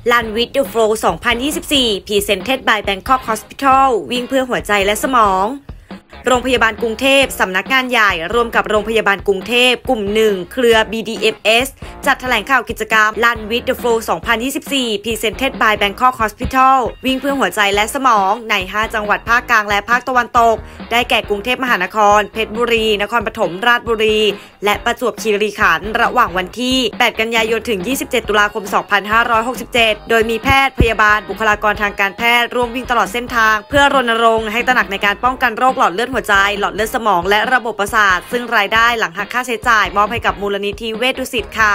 Run with the Flow 2024 Presented by Bangkok Hospital วิ่งเพื่อหัวใจและสมองโรงพยาบาลกรุงเทพสำนักงานใหญ่ร่วมกับโรงพยาบาลกรุงเทพกลุ่ม1เครือ BDMS จัดแถลงข่าวกิจกรรม Run with the Flow 2024 Presented by Bangkok Hospital วิ่งเพื่อหัวใจและสมองใน5จังหวัดภาคกลางและภาคตะวันตกได้แก่กรุงเทพมหานครเพชรบุรีนครปฐมราชบุรีและประจวบคีรีขันธ์ระหว่างวันที่8กันยายนถึง27ตุลาคม2567โดยมีแพทย์พยาบาลบุคลากรทางการแพทย์ร่วมวิ่งตลอดเส้นทางเพื่อรณรงค์ให้ตระหนักในการป้องกันโรคหลอดเลือดหัวใจหลอดเลือดสมองและระบบประสาทซึ่งรายได้หลังหักค่าใช้จ่ายมอบให้กับมูลนิธิเวชดุสิตค่ะ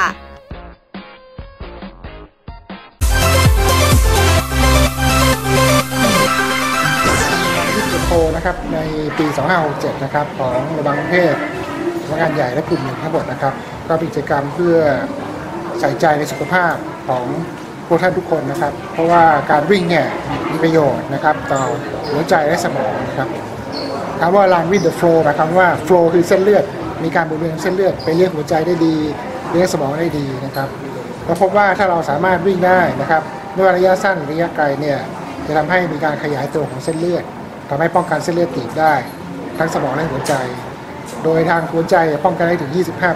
โพนะครับในปี2567นะครับของโรงพยาบาลกรุงเทพสำนักงานใหญ่และกลุ่มหนึ่งทั้งหมดนะครับก็เป็นกิจกรรมเพื่อใส่ใจในสุขภาพของพวกท่านทุกคนนะครับเพราะว่าการวิ่งเนี่ยมีประโยชน์นะครับต่อหัวใจและสมองนะครับคำว่า Run with the Flow หมายความว่า flow คือเส้นเลือดมีการหมุนเวียนเส้นเลือดไปเลี้ยงหัวใจได้ดีเลี้ยงสมองได้ดีนะครับเราพบว่าถ้าเราสามารถวิ่งได้นะครับไม่ว่าระยะสั้นหรือระยะไกลเนี่ยจะทำให้มีการขยายตัวของเส้นเลือดทำให้ป้องกันเส้นเลือดตีบได้ทั้งสมองและหัวใจโดยทางหัวใจป้องกันได้ถึง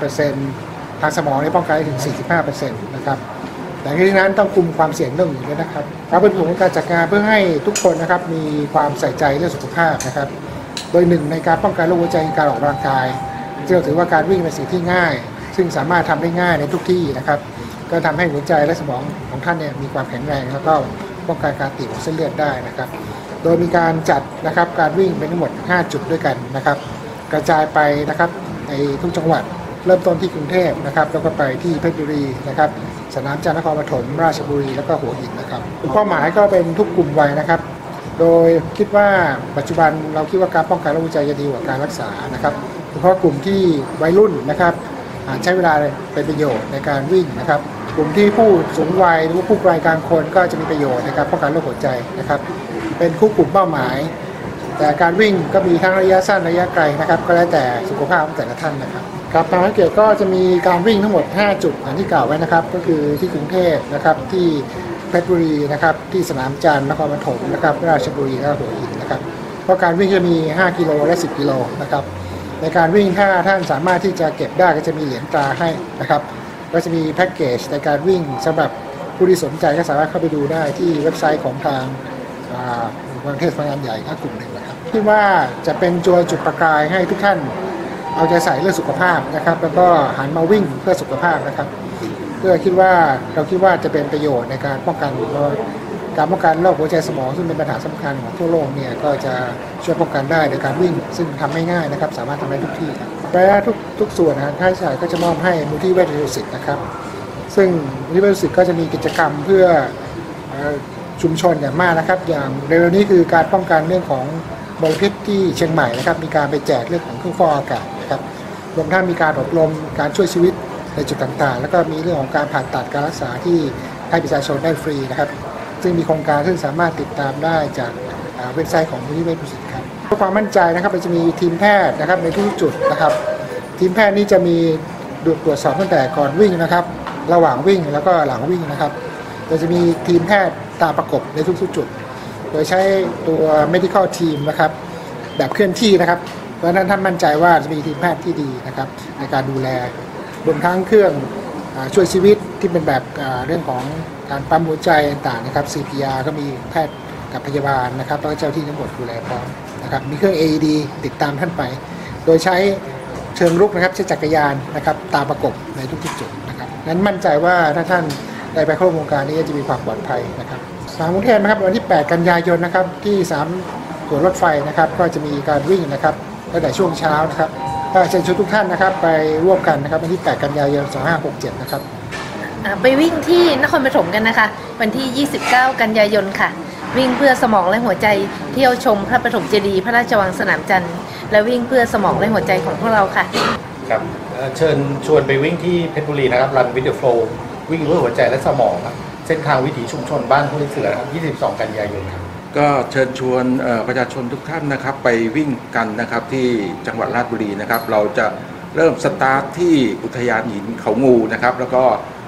25% ทางสมองป้องกันได้ถึง 45% นะครับแต่ที่นั้นต้องคุมความเสี่ยงเรื่องอื่นด้วยนะครับเราเป็นผลการจัดการเพื่อให้ทุกคนนะครับมีความใส่ใจเรื่องสุขภาพนะครับโดยหนึ่งในการป้องกันโรคหัวใจคือการออกกำลังกายซึ่งเราถือว่าการวิ่งเป็นสิ่งที่ง่ายซึ่งสามารถทำได้ง่ายในทุกที่นะครับก็ทำให้หัวใจและสมองของท่านเนี่ยมีความแข็งแรงแล้วก็ป้องกันการตีบของเส้นเลือดได้นะครับโดยมีการจัดนะครับการวิ่งเป็นทั้งหมด5จุดด้วยกันนะครับกระจายไปนะครับในทุกจังหวัดเริ่มต้นที่กรุงเทพนะครับแล้วก็ไปที่เพชรบุรีนะครับสนามจันทร์นครปฐมราชบุรีแล้วก็หัวหินนะครับเป้าหมายก็เป็นทุกกลุ่มวัยนะครับโดยคิดว่าปัจจุบันเราคิดว่าการป้องกันโรคหัวใจจะดีกว่าการรักษานะครับเฉพาะกลุ่มที่วัยรุ่นนะครับใช้เวลาเป็นประโยชน์ในการวิ่งนะครับกลุ่มที่ผู้สูงวัยหรือว่าผู้วัยกลางคนก็จะมีประโยชน์ในการป้องกันโรคหัวใจนะครับเป็นคู่กลุ่มเป้าหมายแต่การวิ่งก็มีทั้งระยะสั้นระยะไกลนะครับก็แล้วแต่สุขภาพของแต่ละท่านนะครับครับทางสังเกตก็จะมีการวิ่งทั้งหมด5จุดอย่างที่กล่าวไว้นะครับก็คือที่กรุงเทพนะครับที่เพชรบุรีนะครับที่สนามจันทร์นครปฐมนะครับราชบุรีและหัวหินนะครับเพราะการวิ่งจะมี5กิโลและ10กิโลนะครับในการวิ่งถ้าท่านสามารถที่จะเก็บได้ก็จะมีเหรียญตราให้นะครับก็จะมีแพ็กเกจในการวิ่งสำหรับผู้ที่สนใจก็สามารถเข้าไปดูได้ที่เว็บไซต์ของทางกรุงเทพสำนักงานใหญ่กลุ่มหนึ่งนะครับที่ว่าจะเป็นจุดประกายให้ทุกท่านเอาใจใส่เรื่องสุขภาพนะครับแล้วก็หันมาวิ่งเพื่อสุขภาพนะครับเพื่อเราคิดว่าจะเป็นประโยชน์ในการป้องกันโรคหัวใจสมองซึ่งเป็นปัญหาสำคัญของทั่วโลกเนี่ยก็จะช่วยป้องกันได้โดยการวิ่งซึ่งทำไม่ง่ายนะครับสามารถทำได้ทุกที่และทุกส่วนนะค่าใช้จ่ายก็จะมอบให้มูลที่เวชดุสิตนะครับซึ่งมูลที่เวชดุสิตก็จะมีกิจกรรมเพื่อชุมชนอย่างมากนะครับอย่างเร็วนี้คือการป้องกันเรื่องของมลพิษที่เชียงใหม่นะครับมีการไปแจกเรื่องของเครื่องฟอกอากาศนะครับรวมทั้งมีการอบรมการช่วยชีวิตในจุดต่างๆแล้วก็มีเรื่องของการผ่าตัดการรักษาที่ให้ประชาชนได้ฟรีนะครับซึ่งมีโครงการซึ่งสามารถติดตามได้จากเว็บไซต์ของมูลนิธิเวชดุสิตครับเพื่อความมั่นใจนะครับเราจะมีทีมแพทย์นะครับในทุกจุดนะครับทีมแพทย์นี้จะมีตรวจสอบตั้งแต่ก่อนวิ่งนะครับระหว่างวิ่งแล้วก็หลังวิ่งนะครับเราจะมีทีมแพทย์ตามประกบในทุกจุดโดยใช้ตัว medical team นะครับแบบเคลื่อนที่นะครับเพราะฉะนั้นท่านมั่นใจว่าจะมีทีมแพทย์ที่ดีนะครับในการดูแลรวมทั้งเครื่องช่วยชีวิตที่เป็นแบบเรื่องของการปั๊มหัวใจต่างๆนะครับ CPR ก็มีแพทย์กับพยาบาลนะครับแล้วก็เจ้าที่ทั้งหมดดูแลพร้อมนะครับมีเครื่อง AED ติดตามท่านไปโดยใช้เชิงรุกนะครับใช้จักรยานนะครับตามประกบในทุกๆจุดนะครับนั้นมั่นใจว่าถ้าท่านได้ไปเข้าโครงการนี้จะมีความปลอดภัยนะครับสนามกรุงเทพนะครับวันที่8กันยายนนะครับที่3สวนรถไฟนะครับก็จะมีการวิ่งนะครับตั้งแต่ช่วงเช้านะครับก็เชิญชวนทุกท่านนะครับไปร่วมกันนะครับวันที่8กันยายน2567นะครับไปวิ่งที่นครปฐมกันนะคะวันที่29กันยายนค่ะวิ่งเพื่อสมองและหัวใจเที่ยวชมพระปฐมเจดีย์พระราชวังสนามจันทร์และวิ่งเพื่อสมองและหัวใจของพวกเราค่ะครับเชิญชวนไปวิ่งที่เพชรบุรีนะครับ Run with the Flow วิ่งเพื่อหัวใจและสมองครับเส้นทางวิถีชุมชนบ้านห้วยเสือครับ22กันยายนครับก็เชิญชวนประชาชนทุกท่านนะครับไปวิ่งกันนะครับที่จังหวัดราชบุรีนะครับเราจะเริ่มสตาร์ทที่อุทยานหินเขางูนะครับแล้วก็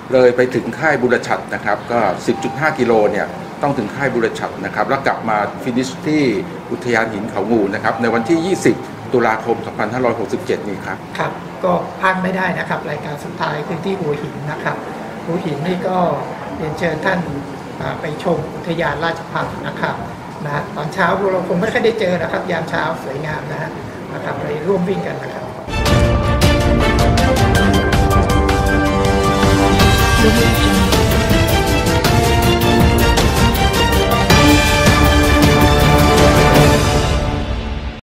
เลยไปถึงค่ายบุรชัดนะครับก็ 10.5 กิโลเนี่ยต้องถึงค่ายบุรชัดนะครับแล้วกลับมาฟินิชที่อุทยานหินเขางูนะครับในวันที่ 20 ตุลาคม 2567 นี้ครับครับก็พลาดไม่ได้นะครับรายการสุดท้ายคือที่หัวหินนะครับหัวหินนี่ก็เรียนเชิญท่านไปชมอุทยานราชพักษ์นะครับตอนเช้าเราคงไม่ค่อยได้เจอนะครับยามเช้าสวยงามนะครับไปร่วมวิ่งกันนะครับ